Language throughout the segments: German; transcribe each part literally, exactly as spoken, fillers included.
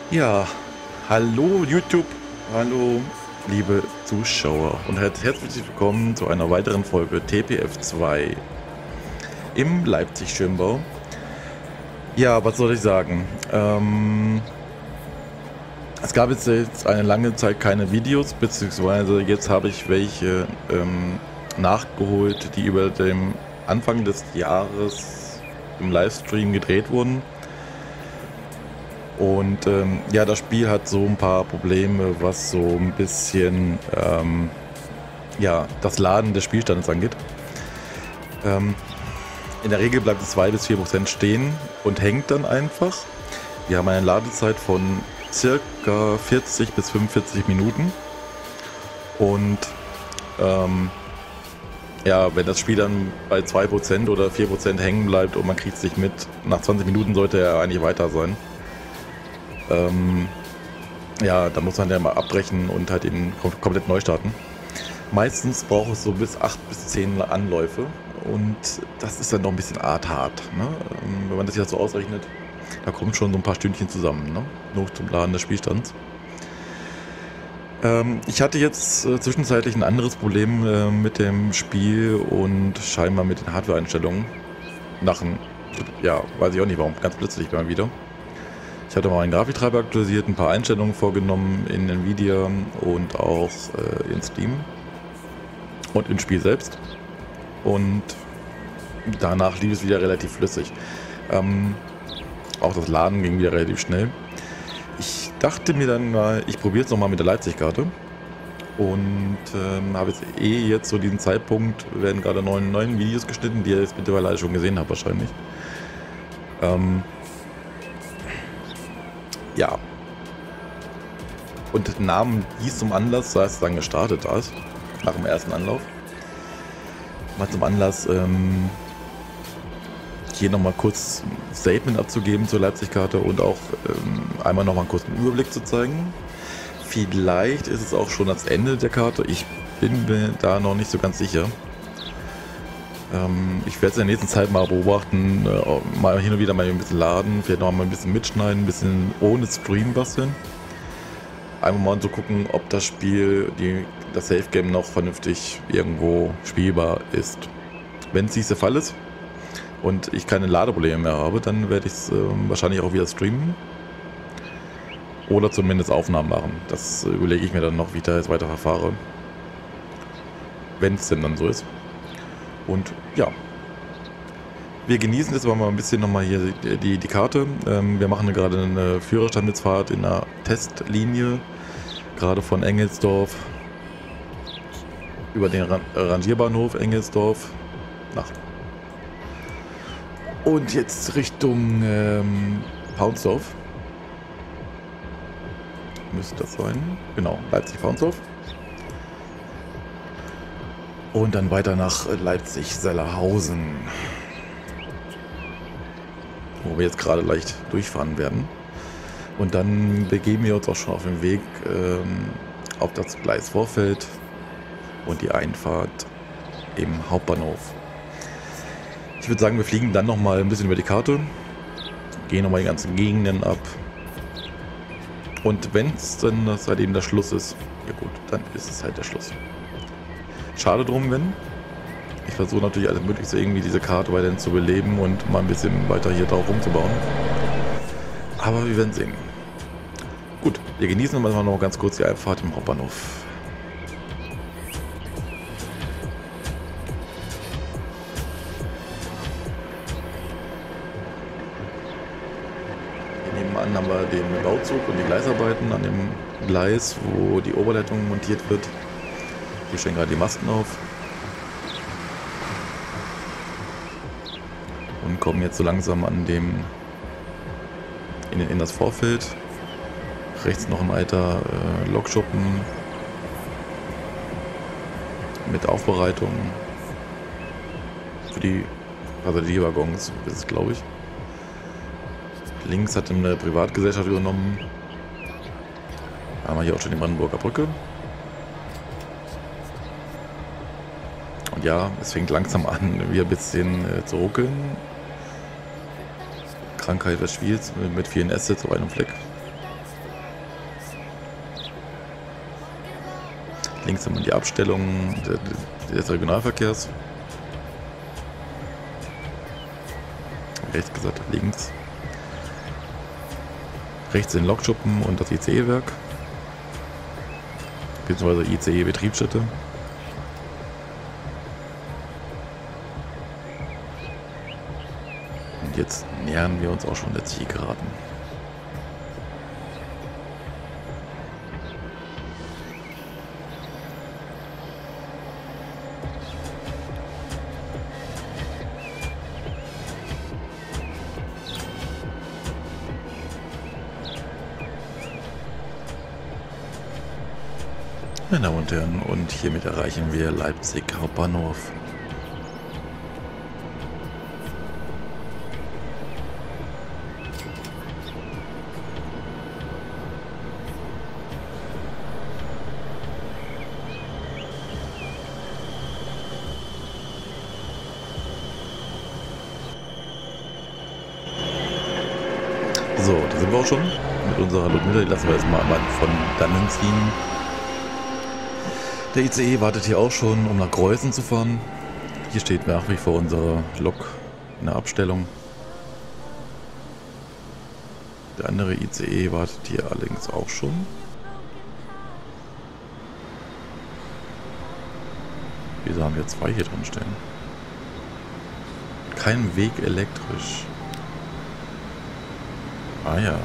Ja, hallo YouTube, hallo liebe Zuschauer und her- herzlich willkommen zu einer weiteren Folge T P F zwei im Leipzig-Schönbau. Ja, was soll ich sagen? Ähm, es gab jetzt, jetzt eine lange Zeit keine Videos, beziehungsweise jetzt habe ich welche ähm, nachgeholt, die über dem Anfang des Jahres im Livestream gedreht wurden. Und ähm, ja, das Spiel hat so ein paar Probleme, was so ein bisschen ähm, ja, das Laden des Spielstandes angeht. Ähm, in der Regel bleibt es zwei bis vier Prozent stehen und hängt dann einfach. Wir haben eine Ladezeit von circa vierzig bis fünfundvierzig Minuten. Und ähm, ja, wenn das Spiel dann bei zwei Prozent oder vier Prozent hängen bleibt und man kriegt es nicht mit, nach zwanzig Minuten sollte er eigentlich weiter sein. Ähm, ja, da muss man ja mal abbrechen und halt eben kom komplett neu starten. Meistens braucht es so bis acht bis zehn Anläufe und das ist dann noch ein bisschen arthart, ne? Ähm, wenn man das jetzt so ausrechnet, da kommen schon so ein paar Stündchen zusammen, ne? Nur zum Laden des Spielstands. Ähm, ich hatte jetzt äh, zwischenzeitlich ein anderes Problem äh, mit dem Spiel und scheinbar mit den Hardware-Einstellungen. Nach 'n ja, weiß ich auch nicht warum, ganz plötzlich mal wieder. Ich hatte mal meinen Grafiktreiber aktualisiert, ein paar Einstellungen vorgenommen in Nvidia und auch äh, in Steam und im Spiel selbst. Und danach lief es wieder relativ flüssig. Ähm, auch das Laden ging wieder relativ schnell. Ich dachte mir dann mal, ich probiere es nochmal mit der Leipzig-Karte. Und ähm, habe jetzt eh jetzt so diesen Zeitpunkt, werden gerade neun, neun Videos geschnitten, die ihr jetzt mittlerweile alle schon gesehen habt wahrscheinlich. Ähm, ja. Und Namen dies zum Anlass, da es dann gestartet ist, nach dem ersten Anlauf. Mal zum Anlass, ähm, hier nochmal kurz ein Statement abzugeben zur Leipzig-Karte und auch ähm, einmal nochmal einen kurzen Überblick zu zeigen. Vielleicht ist es auch schon das Ende der Karte. Ich bin mir da noch nicht so ganz sicher. Ähm, ich werde es in der nächsten Zeit mal beobachten, äh, mal hin und wieder mal ein bisschen laden, vielleicht noch mal ein bisschen mitschneiden, ein bisschen ohne Stream basteln. Einfach mal so gucken, ob das Spiel, die, das Safe Game noch vernünftig irgendwo spielbar ist. Wenn es nicht der Fall ist und ich keine Ladeprobleme mehr habe, dann werde ich es äh, wahrscheinlich auch wieder streamen. Oder zumindest Aufnahmen machen. Das äh, überlege ich mir dann noch, wie ich da jetzt weiter verfahre. Wenn es denn dann so ist. Und ja. Wir genießen jetzt aber mal ein bisschen nochmal hier die, die, die Karte. Ähm, wir machen gerade eine Führerstandsfahrt in einer Testlinie. Gerade von Engelsdorf über den Ran Rangierbahnhof Engelsdorf nach. Und jetzt Richtung ähm, Paunsdorf. Müsste das sein. Genau, Leipzig-Paunsdorf. Und dann weiter nach Leipzig-Sellerhausen. Wo wir jetzt gerade leicht durchfahren werden. Und dann begeben wir uns auch schon auf den Weg ähm, auf das Gleisvorfeld und die Einfahrt im Hauptbahnhof. Ich würde sagen, wir fliegen dann nochmal ein bisschen über die Karte, gehen nochmal die ganzen Gegenden ab. Und wenn es dann das halt eben der Schluss ist, ja gut, dann ist es halt der Schluss. Schade drum, wenn. Ich versuche natürlich alles Mögliche irgendwie diese Karte weiterhin zu beleben und mal ein bisschen weiter hier drauf rumzubauen. Aber wir werden sehen. Gut, wir genießen mal noch ganz kurz die Einfahrt im Hauptbahnhof. Hier nebenan haben wir den Bauzug und die Gleisarbeiten an dem Gleis, wo die Oberleitung montiert wird. Hier stehen gerade die Masten auf. Und kommen jetzt so langsam an dem in, in das Vorfeld. Rechts noch ein alter äh, Lokschuppen mit Aufbereitung für die Passagierwaggons, ist es, glaube ich. Links hat eine Privatgesellschaft übernommen. Da haben wir hier auch schon die Brandenburger Brücke. Und ja, es fängt langsam an, wieder ein bisschen äh, zu ruckeln. Krankheit des Spiels mit vielen Assets auf einem Fleck. Links haben wir die Abstellung des Regionalverkehrs. Rechts gesagt, links. Rechts den Lokschuppen und das I C E-Werk. Beziehungsweise I C E-Betriebsstätte. Und jetzt nähern wir uns auch schon der Zielgeraden. Meine Damen und Herren, und hiermit erreichen wir Leipzig Hauptbahnhof. So, da sind wir auch schon mit unserer Ludmilla. Die lassen wir jetzt mal von dannen ziehen. Der I C E wartet hier auch schon, um nach Greußen zu fahren. Hier steht nach wie vor unsere Lok in der Abstellung. Der andere I C E wartet hier allerdings auch schon. Wieso haben wir zwei hier drin stehen? Kein Weg elektrisch. Ah ja.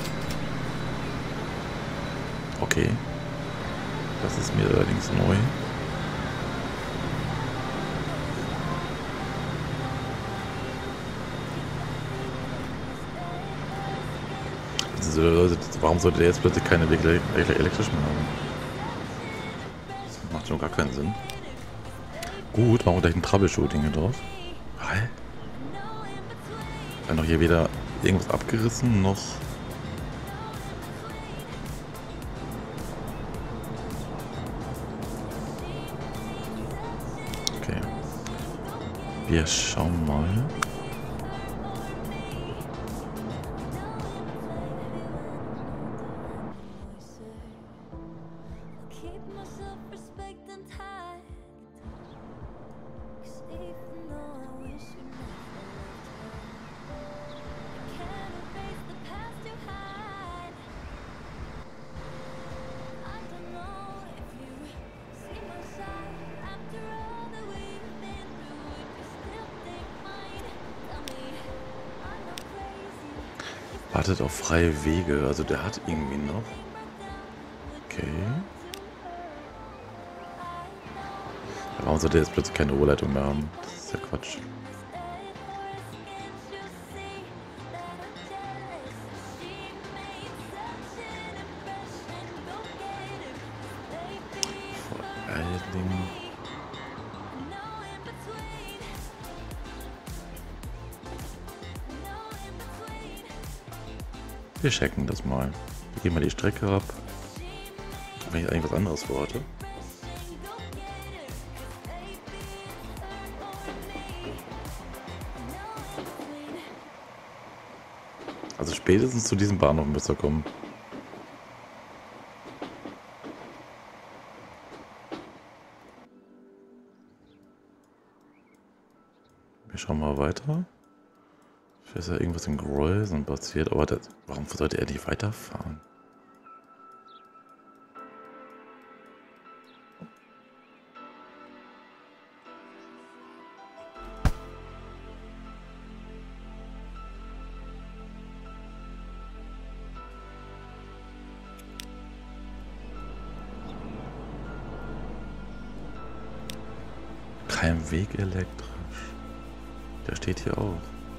Okay. Das ist mir allerdings neu. Also, warum sollte der jetzt plötzlich keine Weg elektrisch mehr haben? Das macht schon gar keinen Sinn. Gut, machen wir gleich ein Troubleshooting hier drauf. Hä? Dann noch hier weder irgendwas abgerissen, noch... Okay. Wir schauen mal. Wartet auf freie Wege, also der hat irgendwie noch. Okay. Warum sollte er jetzt plötzlich keine Oberleitung mehr haben? Das ist ja Quatsch. Vor allen Dingen. Wir checken das mal. Wir gehen mal die Strecke ab. Wenn ich eigentlich was anderes vorhatte. Also spätestens zu diesem Bahnhof müsste er kommen. Wir schauen mal weiter. Ist ja irgendwas in Greußen passiert, aber das, warum sollte er nicht weiterfahren? Kein Weg elektrisch. Der steht hier auch.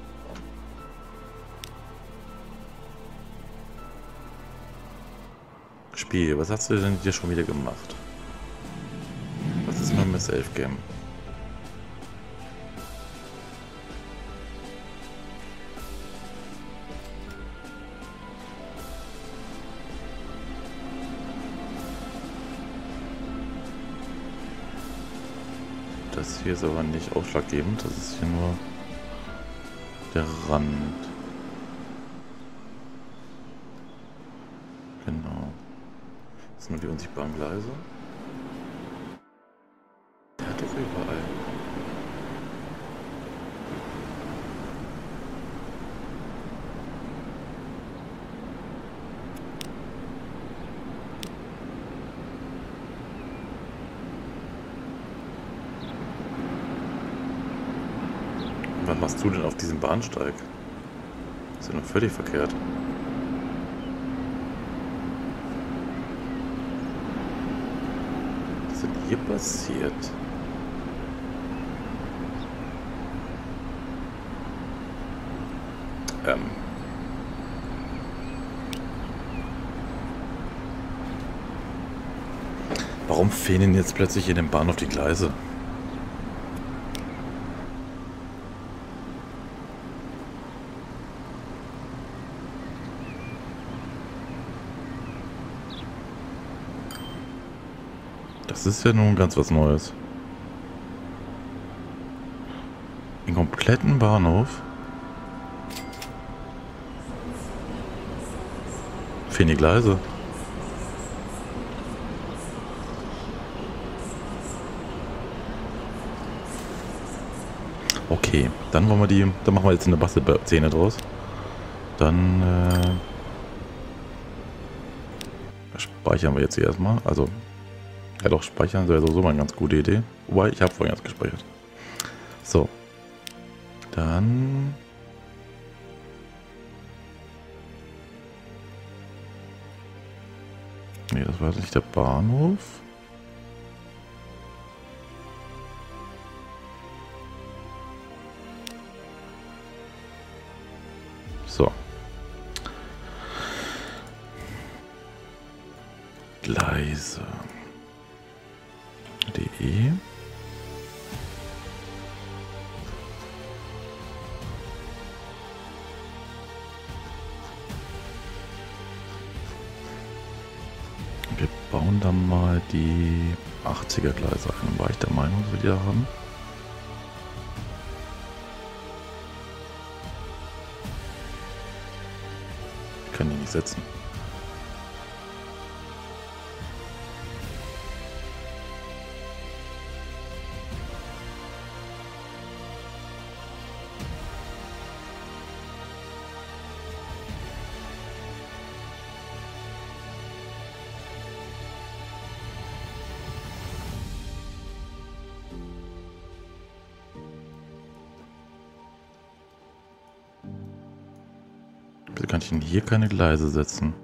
Spiel, was hast du denn hier schon wieder gemacht? Was ist mit dem Self-Game? Das hier ist aber nicht ausschlaggebend, das ist hier nur der Rand. Genau. Das sind nur die unsichtbaren Gleise. Was machst du denn auf diesem Bahnsteig? Das ist ja noch völlig verkehrt. Was ist denn hier passiert? Ähm. Warum fehlen jetzt plötzlich in dem Bahnhof die Gleise? Das ist ja nun ganz was Neues. Den kompletten Bahnhof fehlen die Gleise. Okay, dann wollen wir die, dann machen wir jetzt eine Bastelszene draus. Dann äh, speichern wir jetzt hier erstmal. Also, ja doch, speichern wäre sowieso mal eine ganz gute Idee. Wobei, ich habe vorhin erst gespeichert. So. Dann... Nee, das war nicht der Bahnhof. So. Gleise. De. Wir bauen dann mal die achtziger Gleise ein. War ich der Meinung, dass wir die da haben? Ich kann die nicht setzen. Wieso kann ich denn hier keine Gleise setzen?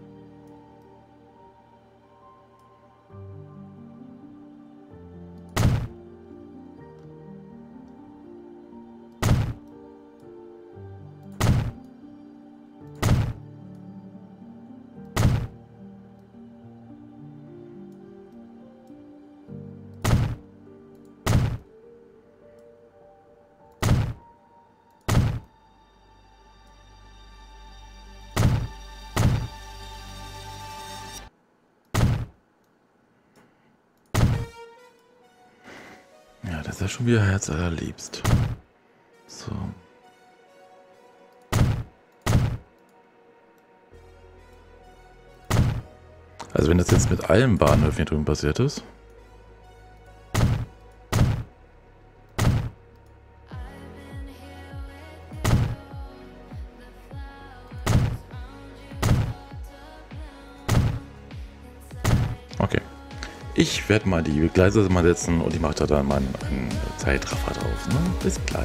Ja, das ist ja schon wieder herzallerliebst. So. Also wenn das jetzt mit allen Bahnhöfen hier drüben passiert ist. Okay. Ich werde mal die Gleise mal setzen und ich mache da dann mal einen, einen Zeitraffer drauf. Ne? Bis gleich.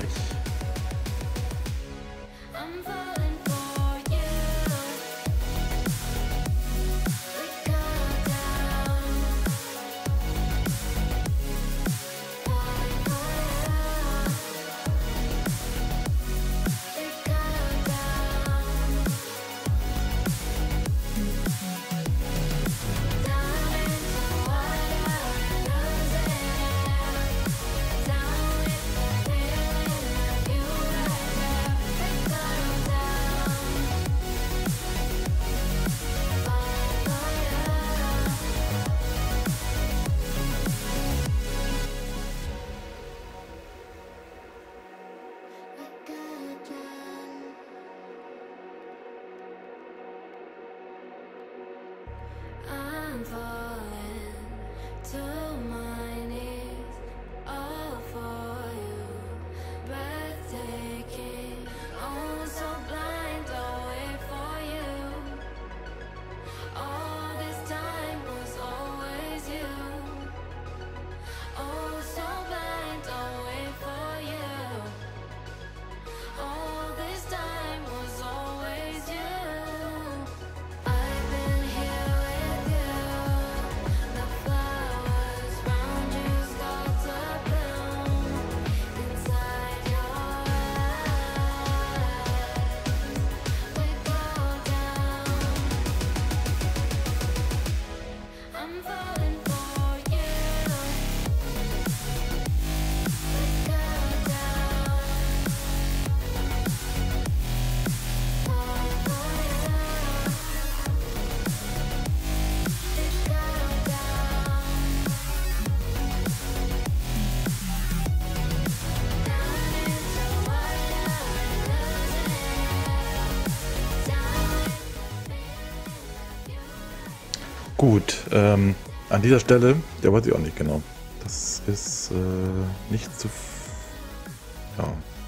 Gut, ähm, an dieser Stelle, der weiß ich auch nicht genau. Das ist äh, nicht zu... Ja.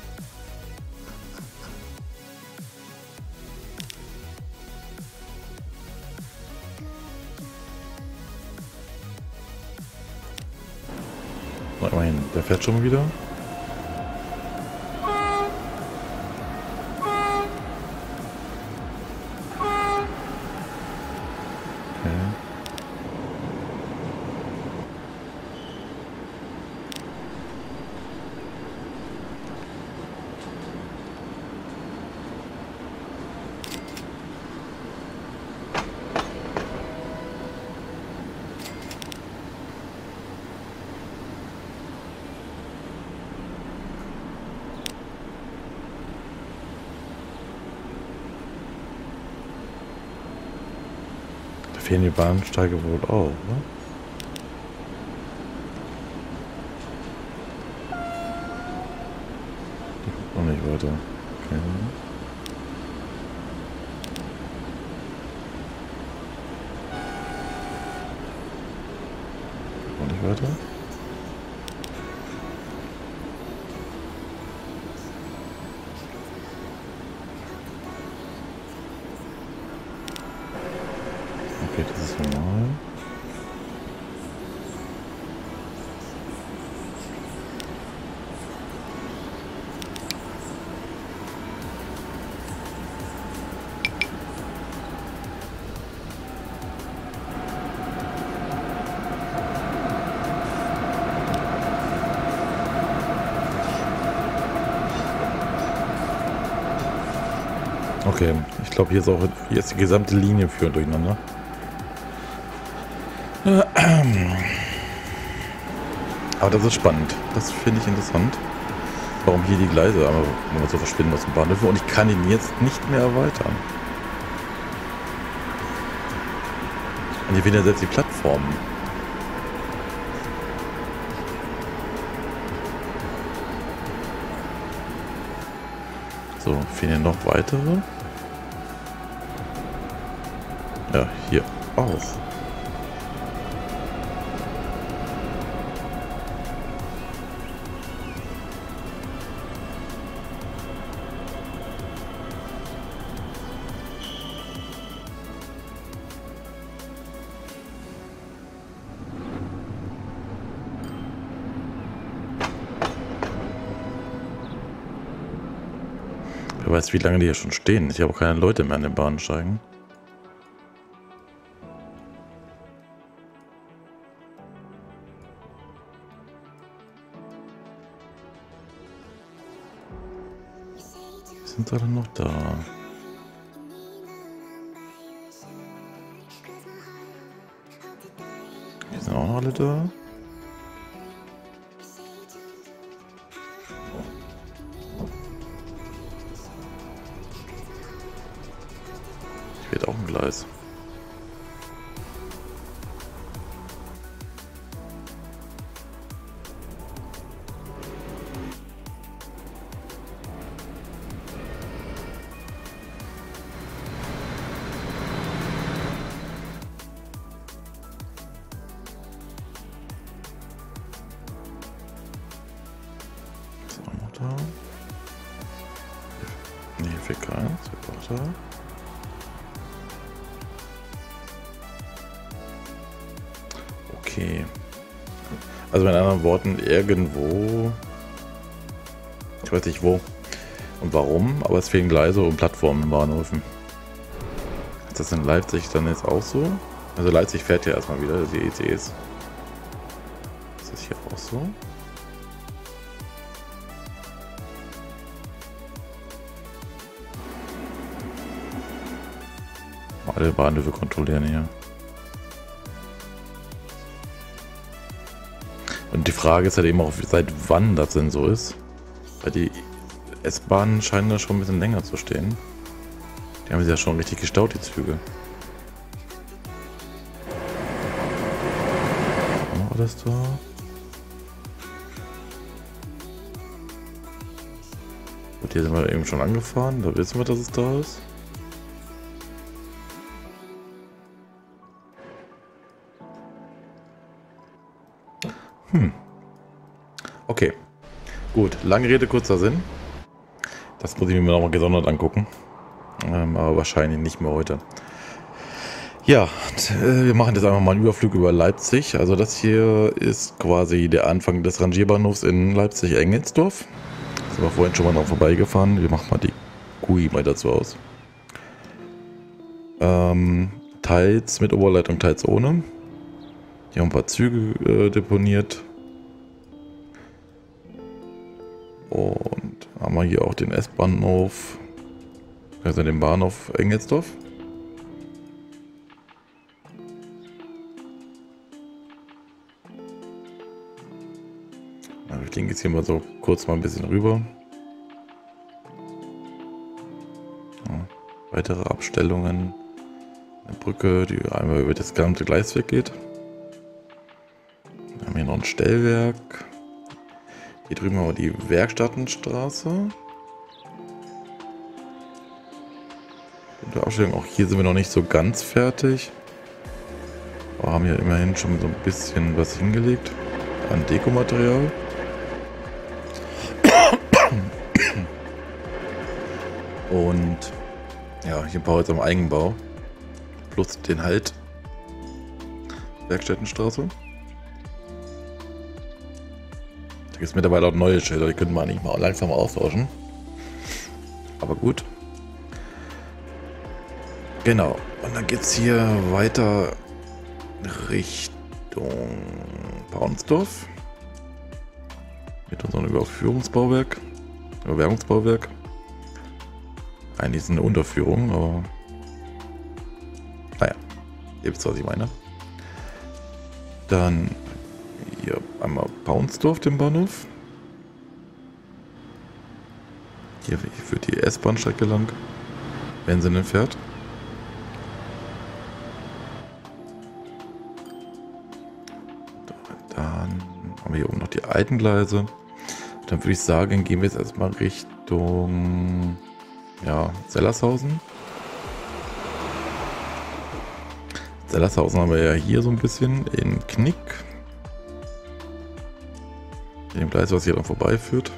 Na, immerhin, der fährt schon mal wieder. Fehlen die Bahnsteige wohl auch, ne? Auch nicht weiter. Okay. Auch nicht weiter. Okay, das ist normal. Okay, ich glaube, hier ist auch hier ist die gesamte Linie für durcheinander. Aber das ist spannend. Das finde ich interessant. Warum hier die Gleise aber so verschwinden aus dem Bahnhof und ich kann ihn jetzt nicht mehr erweitern. Und hier wieder selbst die Plattformen. So, fehlen noch weitere. Ja, hier auch. Wer weiß, wie lange die hier schon stehen. Ich habe auch keine Leute mehr an den Bahnsteigen. Sind alle noch da? Die sind auch noch alle da? Auch ein Gleis. Ist auch noch da? Nee, fehlt keins. Ist auch da. Okay. Also mit anderen Worten, irgendwo, ich weiß nicht wo und warum, aber es fehlen Gleise und Plattformen in Bahnhöfen. Ist das in Leipzig dann jetzt auch so? Also Leipzig fährt ja erstmal wieder, die E C Es. Ist das hier auch so? Alle Bahnhöfe kontrollieren hier. Und die Frage ist halt eben auch, seit wann das denn so ist. Weil die S-Bahnen scheinen da schon ein bisschen länger zu stehen. Die haben sich ja schon richtig gestaut, die Züge. Auch noch alles da. Und hier sind wir eben schon angefahren, da wissen wir, dass es da ist. Hm. Okay. Gut, lange Rede, kurzer Sinn. Das muss ich mir nochmal gesondert angucken. Ähm, aber wahrscheinlich nicht mehr heute. Ja, wir machen jetzt einfach mal einen Überflug über Leipzig. Also das hier ist quasi der Anfang des Rangierbahnhofs in Leipzig-Engelsdorf. Da sind wir vorhin schon mal dran vorbeigefahren. Wir machen mal die Q I mal dazu aus. Ähm, teils mit Oberleitung, teils ohne. Hier haben ein paar Züge äh, deponiert. Und haben wir hier auch den S-Bahnhof, also den Bahnhof Engelsdorf. Ich denke jetzt hier mal so kurz mal ein bisschen rüber. Ja, weitere Abstellungen. Eine Brücke, die einmal über das gesamte Gleis weggeht. Wir haben hier noch ein Stellwerk. Hier drüben haben wir die Werkstattenstraße. Gute Abstellung. Auch hier sind wir noch nicht so ganz fertig. Aber haben hier immerhin schon so ein bisschen was hingelegt an Dekomaterial. Und ja, hier bauen wir jetzt am Eigenbau. Plus den Halt. Werkstättenstraße. Da gibt es mittlerweile auch neue Schilder, die könnten wir eigentlich mal langsam austauschen. Aber gut. Genau. Und dann geht es hier weiter Richtung Paunsdorf. Mit unserem Überführungsbauwerk. Überwärmungsbauwerk. Eigentlich ist es eine Unterführung, aber naja, ihr wisst, was ich meine. Dann hier einmal Paunsdorf, den Bahnhof. Hier führt die S-Bahn-Strecke lang, wenn sie denn fährt. Dann haben wir hier oben noch die alten Gleise. Dann würde ich sagen, gehen wir jetzt erstmal Richtung ja, Sellershausen. Sellershausen haben wir ja hier so ein bisschen in Knick. In dem Gleis, was hier dann vorbeiführt.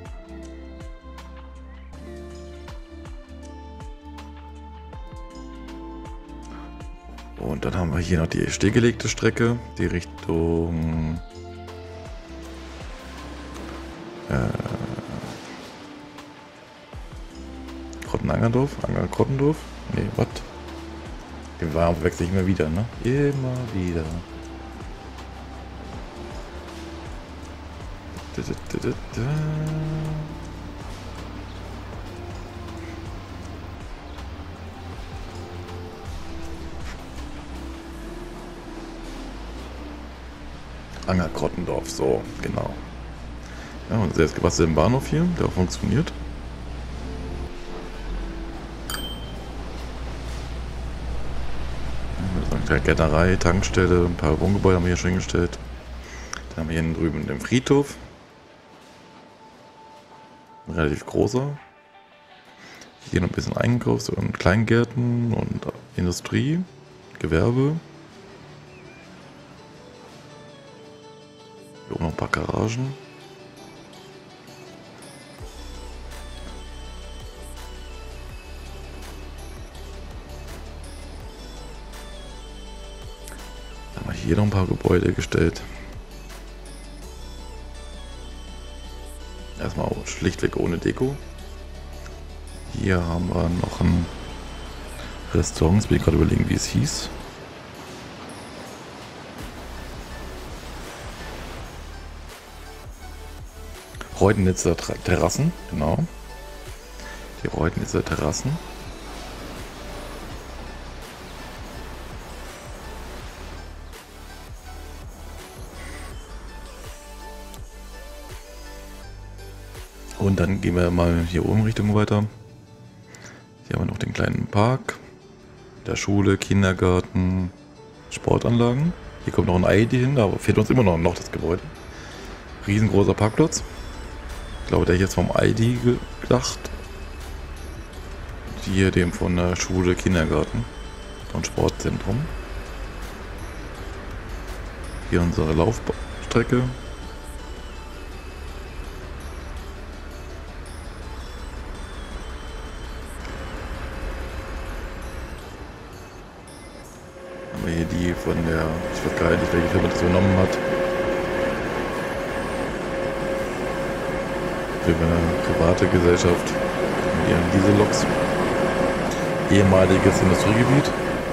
Und dann haben wir hier noch die stillgelegte Strecke, die Richtung äh, Krotten-Angerdorf, Anger-Krottendorf. Nee, was? Den Wagen wechsle ich immer wieder, ne? Immer wieder. Da, da, da, da. Anger-Krottendorf, so, genau. Ja, und jetzt was ist im Bahnhof hier, der auch funktioniert. Gärtnerei, Tankstelle, ein paar Wohngebäude haben wir hier schon hingestellt. Dann haben wir hier drüben den Friedhof. Ein relativ großer. Hier noch ein bisschen Einkaufs- und Kleingärten und Industrie, Gewerbe. Hier oben noch ein paar Garagen. Hier noch ein paar Gebäude gestellt. Erstmal schlichtweg ohne Deko. Hier haben wir noch ein Restaurant. Jetzt bin ich gerade überlegen, wie es hieß. Reutnitzer Terrassen, genau. Die Reutnitzer Terrassen. Und dann gehen wir mal hier oben Richtung weiter. Hier haben wir noch den kleinen Park, der Schule, Kindergarten, Sportanlagen. Hier kommt noch ein I D hin, aber fehlt uns immer noch, noch das Gebäude. Riesengroßer Parkplatz. Ich glaube, der ist jetzt vom I D gedacht. Hier dem von der Schule, Kindergarten und Sportzentrum. Hier unsere Laufstrecke. haben wir hier die von der, ich weiß gar nicht, welche Firma das übernommen hat. Für eine private Gesellschaft mit ihren Dieselloks. Ehemaliges Industriegebiet.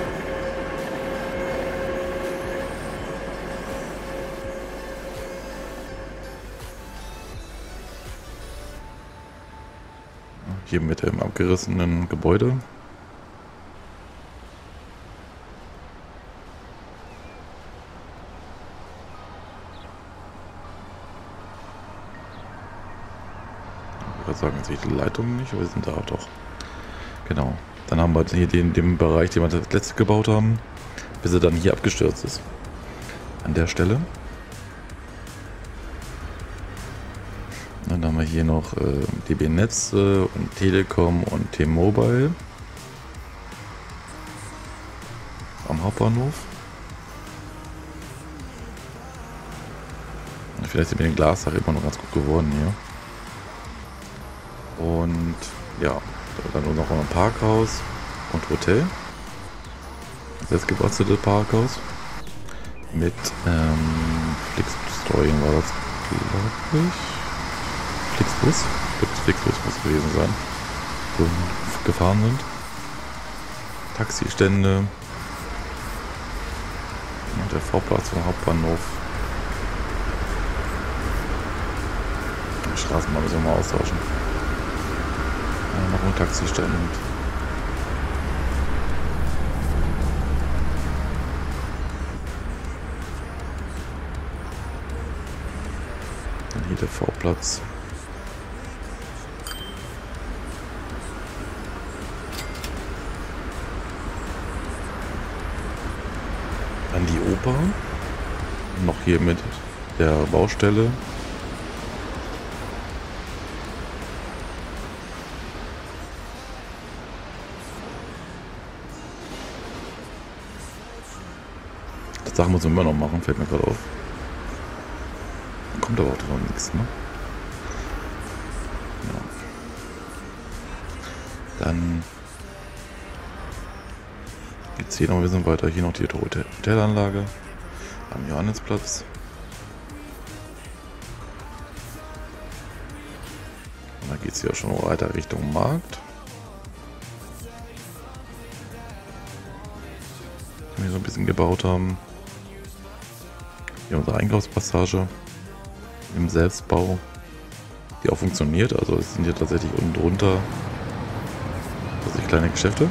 Hier mit dem abgerissenen Gebäude. Ich würde sagen, jetzt sehe ich die Leitung nicht, aber wir sind da doch. Genau. Dann haben wir hier den, den Bereich, den wir das letzte gebaut haben, bis er dann hier abgestürzt ist. An der Stelle. Dann haben wir hier noch äh, D B Netze und Telekom und T-Mobile am Hauptbahnhof. Vielleicht ist mit dem Glasdach immer noch ganz gut geworden hier. Und ja, dann noch ein Parkhaus und Hotel. Das selbstgebastelte Parkhaus mit ähm, Flixbus-Steuerung war das, glaube ich. Flixbus, Flixbus muss es gewesen sein, wo wir gefahren sind. Taxistände und der Vorplatz vom Hauptbahnhof. Die Straßenbahn müssen wir mal austauschen. Ja, noch ein Taxistand. Dann hier der Vorplatz. Dann die Oper, noch hier mit der Baustelle. Das Sachen müssen wir immer noch machen, fällt mir gerade auf. Kommt aber auch noch nichts, ne? Ja. Dann geht's hier noch ein bisschen weiter. Hier noch die Hotel Hotelanlage am Johannesplatz. Und dann geht es hier auch schon weiter Richtung Markt. Wir so ein bisschen gebaut haben. Hier unsere Einkaufspassage im Selbstbau, die auch funktioniert. Also es sind hier tatsächlich unten drunter also kleine Geschäfte,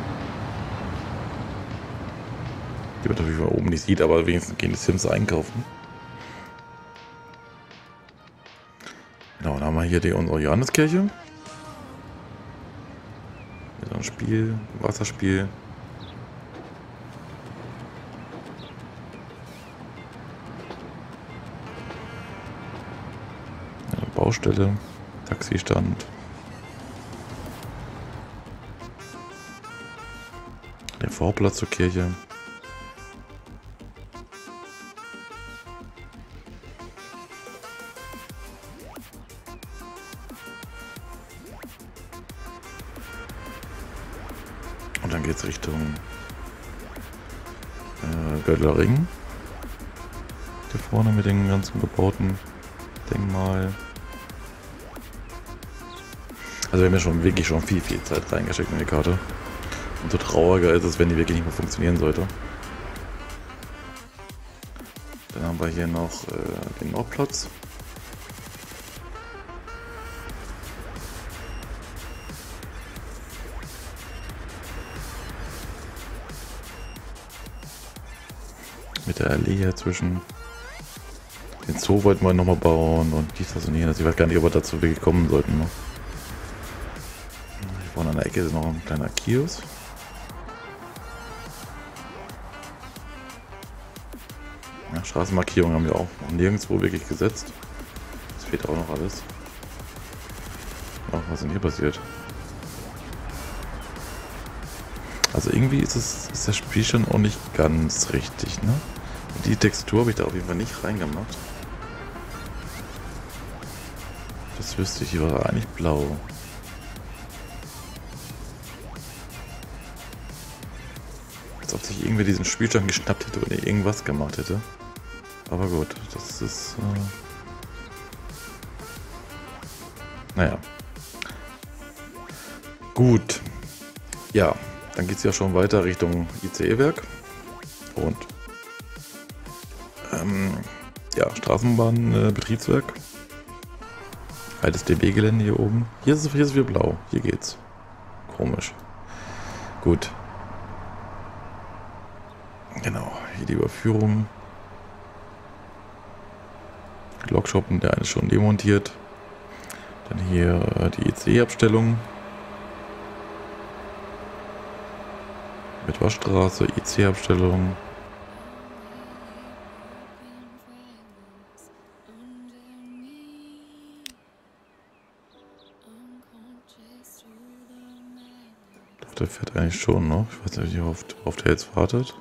die man natürlich von oben nicht sieht, aber wenigstens gehen die Sims einkaufen. Genau, dann haben wir hier die, unsere Johanneskirche. Hier ein Spiel, Wasserspiel. Eine Baustelle, Taxistand. Der Vorplatz zur Kirche. Und dann geht es Richtung äh, Göttlerring. Hier vorne mit den ganzen gebauten Denkmal. Also wir haben ja schon wirklich schon viel, viel Zeit reingesteckt in die Karte. Und so trauriger ist es, wenn die wirklich nicht mehr funktionieren sollte. Dann haben wir hier noch äh, den Nordplatz. Mit der Allee hier zwischen. Den Zoo wollten wir nochmal bauen und dies, das und jenes. Ich weiß gar nicht, ob wir dazu wirklich kommen sollten. Ne? Hier vorne an der Ecke ist noch ein kleiner Kiosk. Ja, Straßenmarkierungen haben wir auch noch nirgendwo wirklich gesetzt. Es fehlt auch noch alles. Ach, was ist denn hier passiert? Also irgendwie ist, es, ist das Spiel schon auch nicht ganz richtig, ne? Die Textur habe ich da auf jeden Fall nicht reingemacht. Das wüsste ich, hier war eigentlich blau. als ob sich irgendwie diesen Spielstand geschnappt hätte oder irgendwas gemacht hätte. Aber gut, das ist... Äh naja. Gut. Ja, dann geht es ja schon weiter Richtung I C E-Werk. Und ähm, ja, Straßenbahnbetriebswerk. Äh, Altes D B-Gelände hier oben. Hier ist es hier ist wieder blau. Hier geht's. Komisch. Gut. Genau, hier die Überführung. Lokshoppen, der eine ist schon demontiert. Dann hier äh, die I C E-Abstellung. Mit Waschstraße, I C E-Abstellung. Der fährt eigentlich schon noch. Ich weiß nicht, wie oft, auf der jetzt wartet.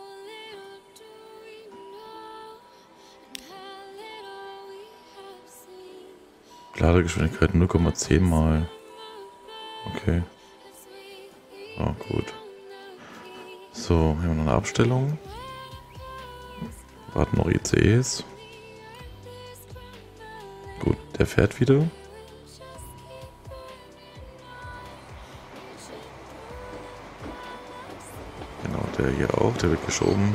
Ladegeschwindigkeit null Komma zehn mal. Okay. Ah, gut. So, hier haben wir noch eine Abstellung. Warten noch I C Es. Gut, der fährt wieder. Genau, der hier auch, der wird geschoben.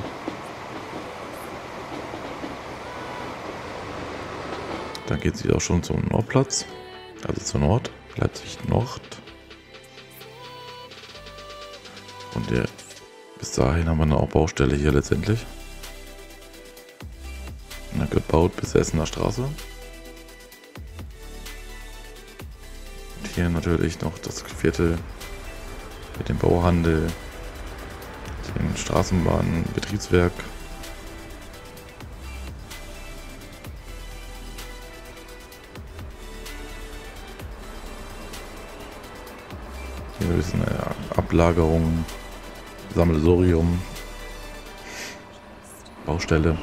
Dann geht sie auch schon zum Nordplatz, also zur Nord, Leipzig Nord. Und der, bis dahin haben wir eine Baustelle hier letztendlich. Und dann gebaut bis Essener Straße. Und hier natürlich noch das Viertel mit dem Bauhandel, dem Straßenbahnbetriebswerk. Hier ist eine Ablagerung, Sammelsurium, Baustelle.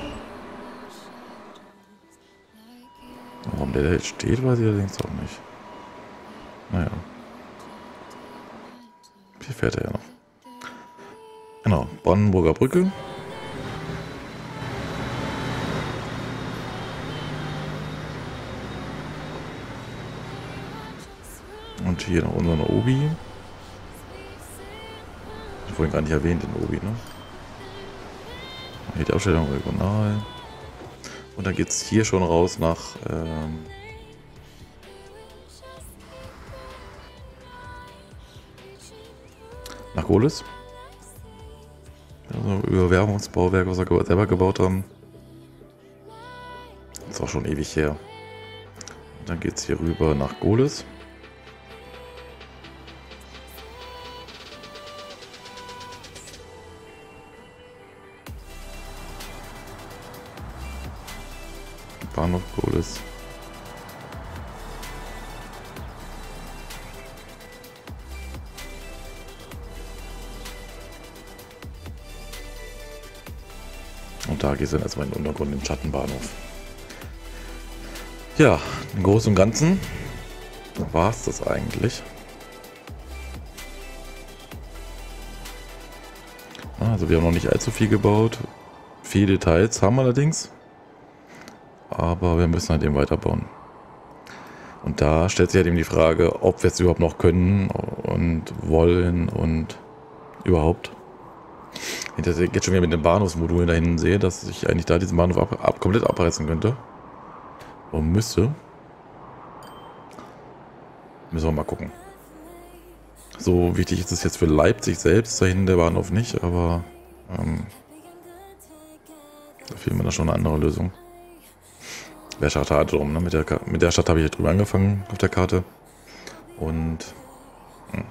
Warum der da jetzt steht, weiß ich allerdings auch nicht. Naja. Hier fährt er ja noch. Genau, Brandenburger Brücke. Und hier noch unseren Obi. Ich vorhin gar nicht erwähnt, den Obi, ne? Hier die Ausstellung regional. Und dann geht es hier schon raus nach ähm, nach Gohlis. Also Überwärmungsbauwerk, was wir selber gebaut haben. Das ist auch schon ewig her. Und dann geht es hier rüber nach Gohlis. Bahnhof Gohlis. Und da geht es dann erstmal in den Untergrund, in den Schattenbahnhof. Ja, im Großen und Ganzen war es das eigentlich. Also wir haben noch nicht allzu viel gebaut. Viele Details haben wir allerdings. Aber wir müssen halt eben weiterbauen. Und da stellt sich halt eben die Frage, ob wir es überhaupt noch können und wollen und überhaupt. Wenn ich jetzt schon wieder mit den Bahnhofsmodulen da hinten sehe, dass ich eigentlich da diesen Bahnhof ab, ab, komplett abreißen könnte. Und müsste. Müssen wir mal gucken. So wichtig ist es jetzt für Leipzig selbst, da hinten der Bahnhof nicht, aber ähm, da fehlt mir da schon eine andere Lösung. Wäre schade drum, ne? Mit der, mit der Stadt habe ich drüber angefangen auf der Karte. Und hm,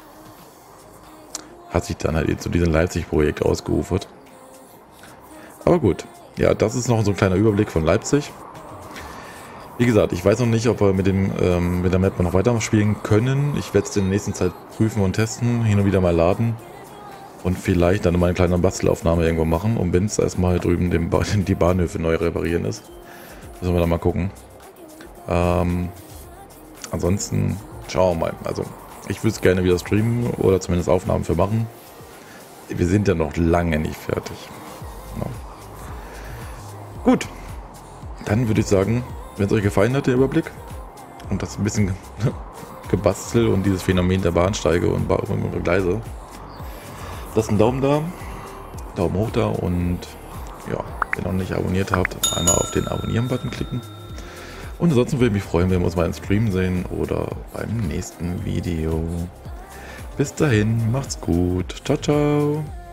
hat sich dann halt zu diesem Leipzig-Projekt ausgeufert. Aber gut, ja, das ist noch so ein kleiner Überblick von Leipzig. Wie gesagt, ich weiß noch nicht, ob wir mit, dem, ähm, mit der Map noch weiter spielen können. Ich werde es in der nächsten Zeit prüfen und testen, hin und wieder mal laden. Und vielleicht dann mal eine kleine Bastelaufnahme irgendwo machen, um wenn es erstmal drüben den ba die Bahnhöfe neu reparieren ist. Müssen wir dann mal gucken. Ähm, ansonsten schauen wir mal. Also ich würde es gerne wieder streamen oder zumindest Aufnahmen für machen. wir sind ja noch lange nicht fertig. No. Gut, dann würde ich sagen, wenn es euch gefallen hat, der Überblick und das ein bisschen gebastelt und dieses Phänomen der Bahnsteige und ba und Gleise, lasst einen Daumen da, Daumen hoch da und ja, wenn ihr noch nicht abonniert habt, einmal auf den Abonnieren-Button klicken. Und ansonsten würde ich mich freuen, wenn wir uns mal im Stream sehen oder beim nächsten Video. Bis dahin, macht's gut. Ciao, ciao.